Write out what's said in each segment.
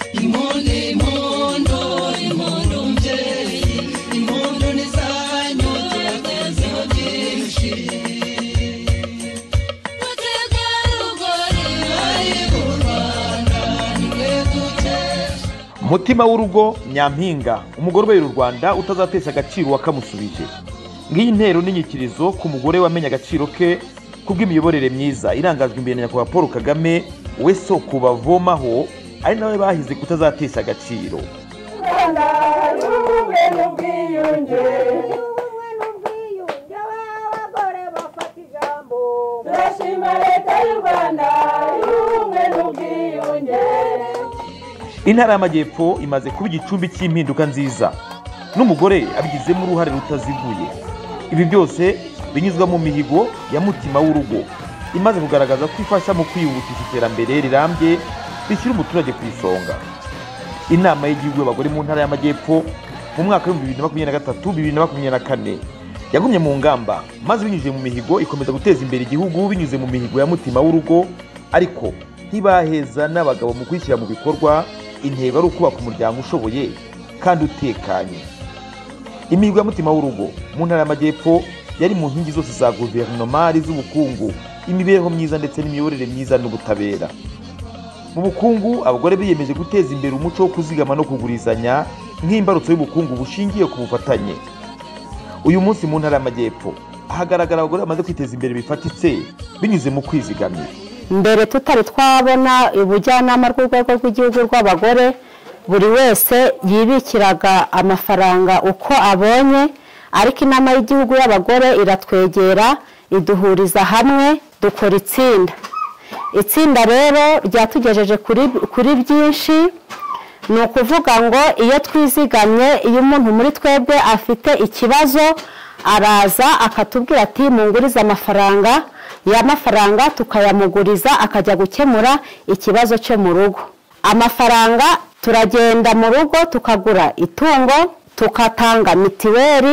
Mutima w'urugo Nyampinga, umugore ubera u Rwanda utazatesha agaciro wakamusubije. Ngiyi ntero n'inyikirizo ku mugore wamenye agaciro ke kubw'imiyoborere myiza irangajwe imbere na Nyakubahwa Paul Kagame, we soko bavomaho, ari nawe bahize kutazatesha agaciro. Intara y'Amajyepfo imaze kuba igicumbi cy'impinduka nziza, n'umugore abigizemo uruhare rutaziguye. Ibi byose binyuzwa mu mihigo ya Mutima w'urugo, imaze kugaragaza ko ifasha mu kwihutisha iterambere rirambye rishyira umuturage ku isonga. Inama y'igihugu y'abagore mu ntara y'Amajyepfo mu mwaka wa 2023-2024 yagumye mu ngamba, maze binyuze mu mihigo ikomeza guteza imbere igihugu binyuze mu mihigo ya Mutima w'urugo, ariko ntibaheza n'abagabo mu kwishyira mu bikorwa intego ari ukubaka umuryango ushoboye kandi utekanye. Imihigo ya Mutima w'urugo mu ntara y'Amajyepfo yari mu nkingi zose za guverinoma z'ubukungu, imibereho myiza ndetse n'imiyoborere myiza n'ubutabera. Mu bukungu, abagore biyemeje guteza imbere umuco wo kuzigama no kugurizanya nk'imbarutso y'ubukungu bushingiye ku bufatanye. Uyu munsi mu ntara y'Amajyepfo hagaragara abagore bamaze kwiteza imbere bifatitse binyuze mu kwizigamira. Mbere tutari twabona ubujyanama rw'urwego rw'igihugu rw'abagore, buri wese yibikiraga amafaranga uko abonye, ariko inama y'igihugu y'abagore iratwegera iduhuriza hamwe dukora itsinda rero ryatugejeje kuri byinshi. Ni ukuvuga ngo iyo twizigamye, iyo umuntu muri twebwe afite ikibazo araza akatubwira ati mungurize amafaranga, ya mafaranga tukayamuguriza akajya gukemura ikibazo cyo mu rugo. Amafaranga turagenda mu rugo tukagura itungo, tukatanga mitiweli,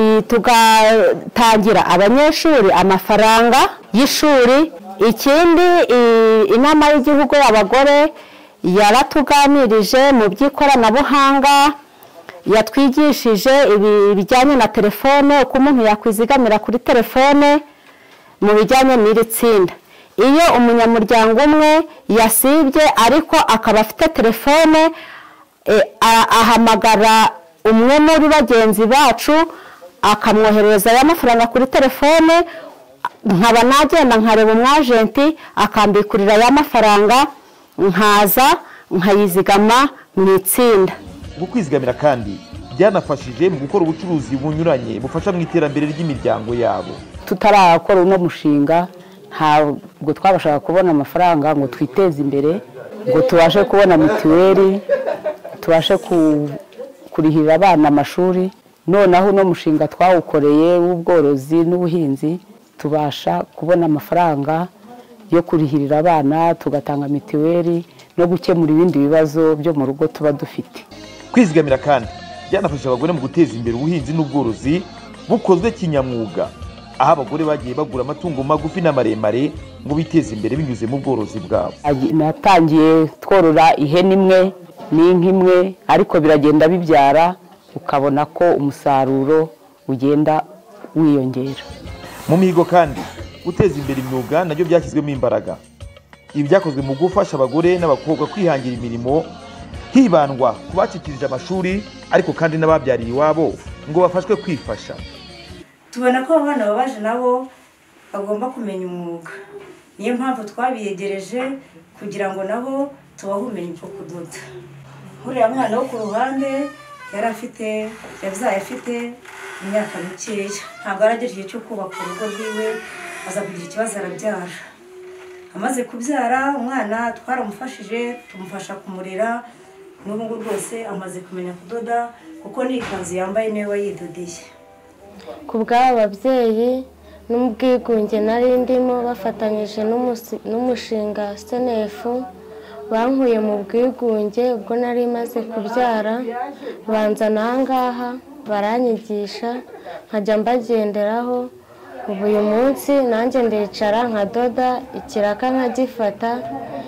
tugatangira abanyeshuri amafaranga y'ishuri. Ikindi, inama y'igihugu y'abagore yaratuganirije mu by'ikoranabuhanga, yatwigishije ibijyanye na telefone, uko umuntu yakwizigamira kuri telefone mu bijyanye n'iri tsinda. Iyo umunyamuryango umwe yasibye ariko akaba afite telefone, ahamagara umwe muri bagenzi bacu akamwohereza ya mafaranga kuri telefone, nkaba nagenda nkareba umwajenti akambikurira ya mafaranga, nkaza nkayizigama mu itsinda. Kwizigamira kandi byanafashije mu gukora ubucuruzi bunyuranye bufasha mu iterambere ry'imiryango yabo. Tutarakora uno mushinga ntabwo twabashaga kubona amafaranga ngo twiteze imbere, ngo tubashe kubona mitiweli, tubashe kurihira abana amashuri. Noneho uno mushinga twawukoreye w'ubworozi n'ubuhinzi, tubasha kubona amafaranga yo kurihirira abana, tugatanga mitiweli no gukemura ibindi bibazo byo mu rugo tuba dufite. Kwizigamira kandi byanafasha abagore mu guteza imbere ubuhinzi n'ubworozi bukozwe kinyamwuga, aho abagore bagiye bagura amatungo magufi n'amaremare ngo biteze imbere binyuze mu bworozi bwabo. Natangiye tworora ihene imwe n'inka imwe, ariko biragenda bibyara, ukabona ko umusaruro ugenda wiyongera. Mu mihigo kandi guteza imbere imyuga nabyo byashyizwemo imbaraga. Ibi byakozwe mu gufasha abagore n'abakobwa kwihangira imirimo, hibandwa ku bacikirije amashuri ariko kandi n'ababyariye iwabo ngo bafashwe kwifasha. Tubona ko abana babaje nabo bagomba kumenya umwuga, niyo mpamvu twabiyegereje kugira ngo nabo tubahe ubumenyi bwo kudoda. Uriya mwana wo ku ruhande yabyaye afite imyaka mikeya, ntabwo arageje igihe cyo kubaka urugo rwiwe, aza kugira ikibazo arabyara. Amaze kubyara umwana twaramufashije, tumufasha kumurera, n'ubu ngubu rwose amaze kumenya kudoda, kuko n'ikanzu yambaye niwe wayidodeye. Ku bw'ababyeyi n'ubwigunge nari ndimo bafatanyije n'umushinga SNF, bankuye mu bwigunge ubwo nari maze kubyara, banzana aha ngaha baranyigisha nkajya mbagenderaho. Ubu uyu munsi nanjye ndicara nkadoda, ikiraka nkagifata,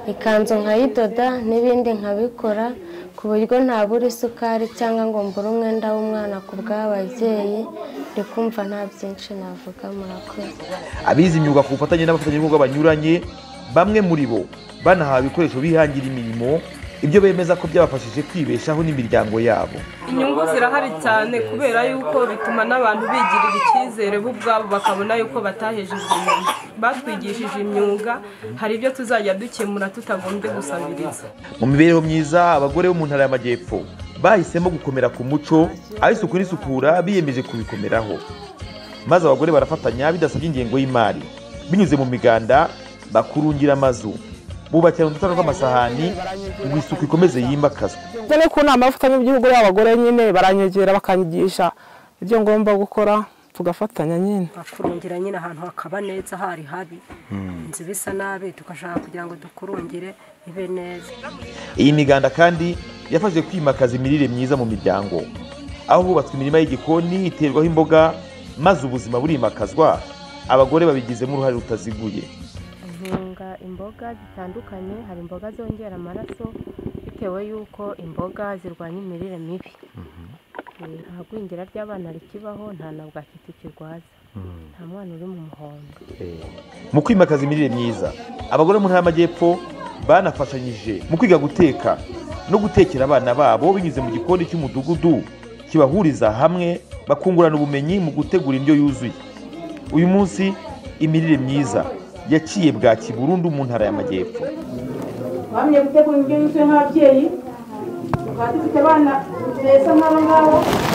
ikanzu nkayidoda n'ibindi nkabikora ku buryo ntabura isukari cyangwa ngo mbure umwenda w'umwana ku bw'ababyeyi. ndi kumva nta byinshi navuga. Murakoze. Abize imyuga ku bufatanye n'abafatanyabikorwa banyuranye, bamwe muri bo banahawe ibikoresho bihangira imirimo, ibyo bemeza ko byabafashije kwibeshaho n'imiryango yabo. Inyungu zirahari cyane kubera yuko bituma n'abantu bigirira icyizere bo ubwabo bakabona yuko batahejejwe inyuma. Batwigishije imyuga, hari ibyo tuzajya dukemura tutagombye gusabiriza. Mu mibereho myiza, abagore bo mu ntara y'Amajyepfo bahisemo gukomera ku muco, aho isuku n'isukura biyemeje kubikomeraho, maze abagore barafatanya bidasabye ingengo y'imari. Binyuze mu miganda, bakurungira amazu, bubakira udutara tw'amasahani ngo isuku ikomeze yimakazwe. Dore ko nama afatanya igihugu y'abagore nyine baranyegera bakanyigisha ibyo ngomba gukora, tugafatanya nyine. Bakurungira nyine ahantu hakaba neza hari habi, inzu bisa nabi tukashaka kugira ngo dukurungire ibe neza. Iyi miganda kandi yafashije kwimakaza imirire myiza mu miryango, aho hubatswe imirima y'igikoni iterwaho imboga, maze ubuzima burimakazwa, abagore babigizemo uruhare rutaziguye. Ntunga imboga zitandukanye, hari imboga zongera amaraso bitewe yuko imboga zirwanya imirire mibi. Nta gwingira ry'abana rikibaho, nta na bwaki tukirwaza, nta mwana uri mu muhondo. Mu kwimakaza imirire myiza, abagore mu ntara y'Amajyepfo banafashanyije mu kwiga guteka no gutekera abana babo binyuze mu gikoni cy'umudugudu kibahuriza hamwe, bakungurana ubumenyi mu gutegura indyo yuzuye. Uyu munsi imirire myiza yaciye bwaki burundu mu ntara y'Amajyepfo. Bamye gutegura indyo yuzuye nk'ababyeyi, tukaba dufite abana beza nk'abo ngabo.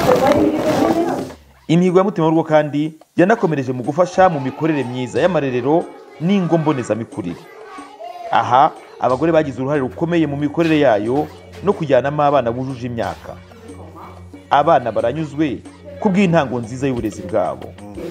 Imihigo ya Mutima w'Urugo kandi yanakomereje mu gufasha mu mikorere myiza y'amarerero n'ingo mbonezamikurire. Aha abagore bagize uruhare rukomeye mu mikorere yayo no kujyanamo abana bujuje imyaka. Abana baranyuzwe ku bw'intango nziza y'uburezi bwabo.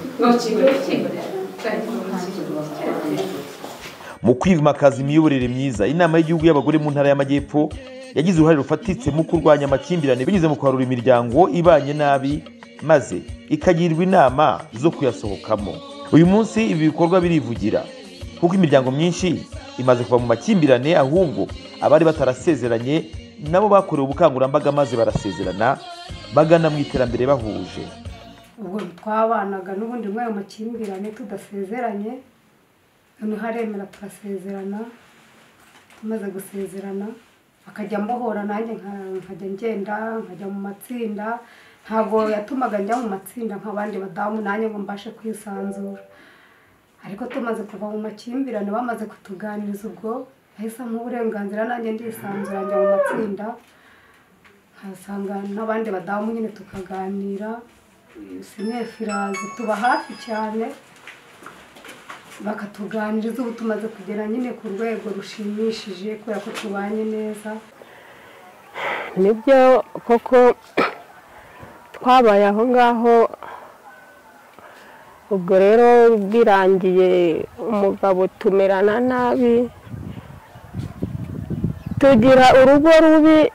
Mu kwimakaza imiyoborere myiza, inama y'igihugu y'abagore mu ntara y'Amajyepfo yagize uruhare rufatitse mu kurwanya amakimbirane binyuze mu kwarura imiryango ibanye nabi, maze ikagirwa inama zo kuyasohokamo. Uyu munsi ibi bikorwa birivugira kuko imiryango myinshi imaze kuva mu makimbirane, ahubwo abari batarasezeranye nabo bakorewe ubukangurambaga maze barasezerana, bagana mu iterambere bahuje. Ubwo twabanaga n'ubundi mwe mu makimbirane tudasezeranye, none haremera turasezerana. Tumaze gusezerana akajya mbohora, nanjye nkajya ngenda nkajya mu matsinda. Ntabwo yatumaga njya mu matsinda nk'abandi badamu nanjye ngo mbashe kwisanzura, ariko tumaze kuva mu makimbirane bamaze kutuganiriza, ubwo ahise nk'uburenganzira nanjye ndisanzura njya mu matsinda, nkasanga n'abandi badamu nyine tukaganira. Sinefirazi tuba hafi cyane, bakatuganiriza. Ubu tumaze kugera nyine ku rwego rushimishije kubera ko tubanye neza. Nibyo koko twabaye aho ngaho. Ubwo rero birangiye umugabo tumerana nabi, tugira urugo rubi,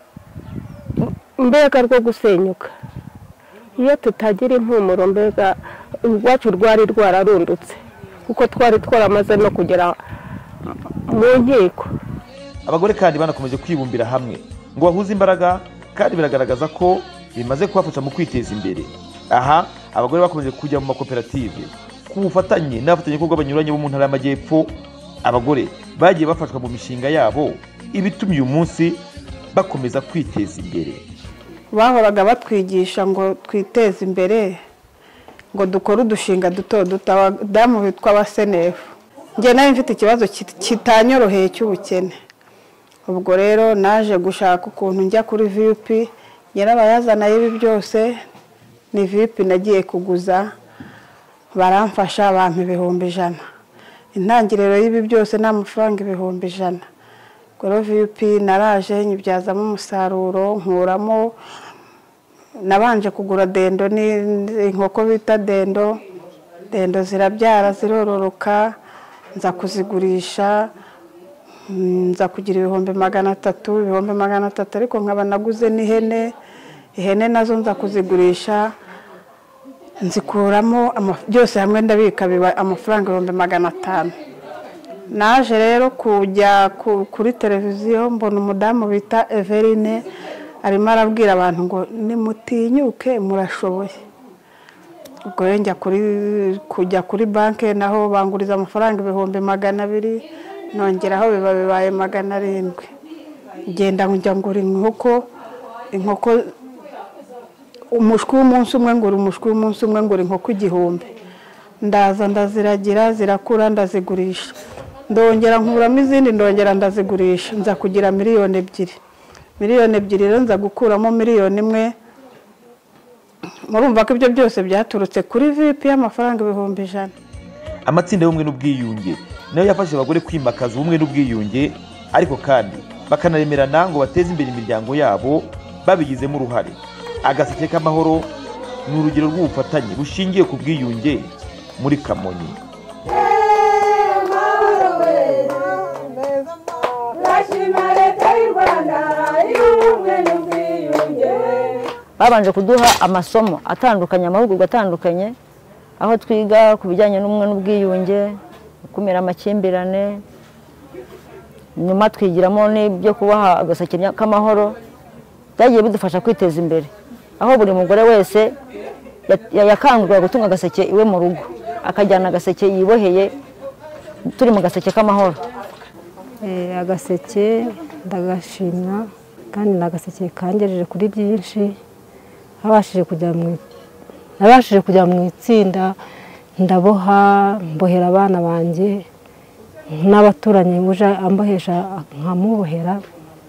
mbega rwo gusenyuka. Iyo tutagira impumuro, mbega urwacu rwari rwararundutse kuko twari twaramaze no kugera mu nkiko. Abagore kandi banakomeje kwibumbira hamwe ngo bahuze imbaraga, kandi biragaragaza ko bimaze kubafasha mu kwiteza imbere. Aha abagore bakomeje kujya mu makoperative ku bufatanye n'abafatanyabikorwa banyuranye bo mu ntara y'Amajyepfo. Abagore bagiye bafashwa mu mishinga yabo, ibitumye uyu munsi bakomeza kwiteza imbere. Bahoraga batwigisha ngo twiteze imbere, ngo dukore udushinga duto duto. Abadamu bitwa abasenefu. Njye nari mfite ikibazo kitanyoroheye cy'ubukene. Ubwo rero naje gushaka ukuntu njya kuri VIP. Nyirabayazana y'ibi byose ni VIP nagiye kuguza, baramfasha bampa 100,000. Intangiriro y'ibi byose ni amafaranga 100,000. Ubwo VIP naraje nyibyazamo umusaruro, nkuramo. Nabanje kugura dendo, ni inkoko bita dendo. Dendo zirabyara zirororoka, nza kuzigurisha, nza kugira 300,000, ariko nkaba naguze n'ihene. Ihene nazo nza kuzigurisha, nzikuramo byose hamwe ndabika biba amafaranga 500,000. naje rero kujya kuri televiziyo mbona umudamu bita Everine arimo arabwira abantu ngo nimutinyuke murashoboye. Ubwo njya kujya kuri banki naho banguriza amafaranga 200,000 nongeraho bibaye 700. Ngenda njya ngura inkoko umushwi w'umunsi umwe ngura umushwi w'umunsi umwe ngura inkoko 1,000. Ndaza ndaziragira zirakura ndazigurisha. Ndongera nkuramo izindi ndongera ndazigurisha nza kugira 2,000,000. 2,000,000 rero nza gukuramo 1,000,000. Murumva ko ibyo byose byaturutse kuri VIP y'amafaranga 100,000. Amatsinda y'ubumwe n'ubwiyunge nayo yafashe abagore kwimakaza ubumwe n'ubwiyunge, ariko kandi bakanaremerana ngo bateze imbere imiryango yabo babigizemo uruhare. Agaseke k'amahoro ni urugero rw'ubufatanye bushingiye ku bwiyunge muri Kamonyi. Babanje kuduha amasomo atandukanye, amahugurwa atandukanye, aho twiga ku bijyanye n'ubumwe n'ubwiyunge, gukumira amakimbirane, nyuma twigiramo n'ibyo kubaha agaseke k'amahoro. Byagiye bidufasha kwiteza imbere, aho buri mugore wese yakangurira gutunga agaseke iwe mu rugo, akajyana agaseke yiboheye, turi mu gaseke k'amahoro. Agaseke ndagashima kandi n'agaseke kangejeje kuri byinshi. Nabashije kujya mu itsinda ndaboha, mbohera abana banjye n'abaturanyi uje ambohesha nkamubohera.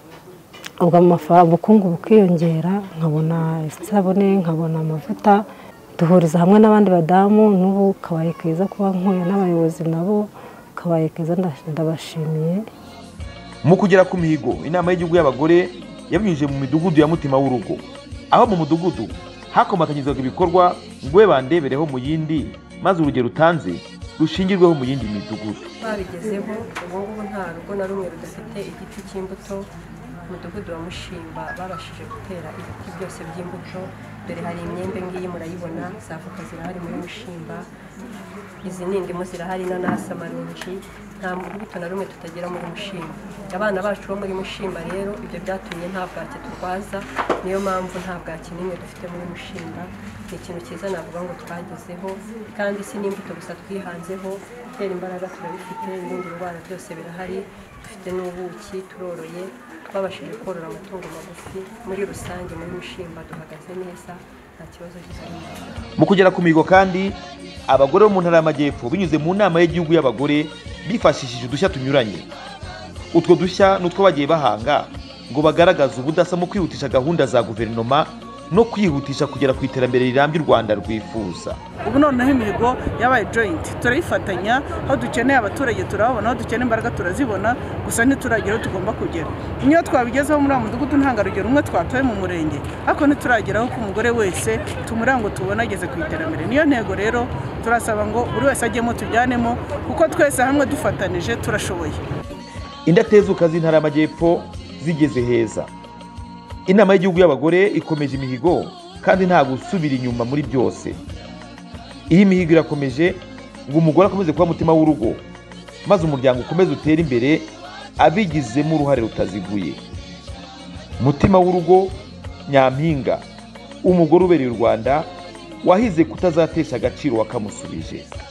Ubwo ubukungu bukiyongera, nkabona isabune, nkabona amavuta, duhuriza hamwe n'abandi badamu. N'ubu kabaye keza kuba nkuye n'abayobozi nabo, kabaye keza ndabashimiye. Mu kugera ku mihigo, inama y'igihugu y'abagore yabinyujije mu midugudu ya Mutima w'urugo, aho mu mudugudu hakomatanyizwaga ibikorwa ngo we bandebereho mu yindi, maze urugero utanze rushingirweho mu yindi midugudu. Babigezeho ubu nta rugo na rumwe rudafite igiti cy'imbuto. Umudugudu wa Mushimba babashije gutera ibiti byose by'imbuto. Dore hari imyembe ngiyi murayibona, zavoka zirahari muri Mushimba, izi n'indimu zirahari, inanasi, amaronji. Nta rubuto na rumwe tutagira muri Mushimba. Abana bacu bo muri Mushimba rero ibyo byatumye nta bwake turwaza, niyo mpamvu nta bwake n'imwe dufite muri Mushimba. Ni ikintu cyiza navuga ngo twagezeho, kandi si n'imbuto gusa twihanzeho, gutera imbaraga turabifite, ibindi ndwara byose birahari, dufite n'ubuki, turoroye, twabashije korora amatungo magufi. Muri rusange muri Mushimba duhagaze neza, nta kibazo gihari. Mu kugera ku mihigo kandi abagore bo mu ntara y'Amajyepfo binyuze mu nama y'igihugu y'abagore bifashishije udushya tunyuranye. Utwo dushya n'utwo bagiye bahanga ngo bagaragaze ubudasa mu kwihutisha gahunda za guverinoma no kwihutisha kugera ku iterambere rirambye u Rwanda rwifuza. Ubu noneho imihigo yabaye joint, turayifatanya. Aho dukeneye abaturage turababona, aho dukeneye imbaraga turazibona, gusa ntituragera aho tugomba kugera. Niyo twabigezeho muri mudugudu ntangarugero umwe twatoye mu murenge, ariko ntiturageraho ku mugore wese tumuranga ngo tubone ageze ku iterambere. Niyo ntego rero turasaba ngo buri wese ajyemo tujyanemo, kuko twese hamwe dufatanije turashoboye. Indatezuka z'intara y'Amajyepfo zigeze heza. Inama y'igihugu y'abagore ikomeje imihigo kandi nta gusubira inyuma muri byose. Iyi mihigo irakomeje ngo umugore akomeze kuba mutima w'urugo, maze umuryango ukomeze utera imbere abigizemo uruhare rutaziguye. Mutima w'urugo, Nyampinga, umugore ubereye u Rwanda wahize kutazatesha agaciro wakamusubije.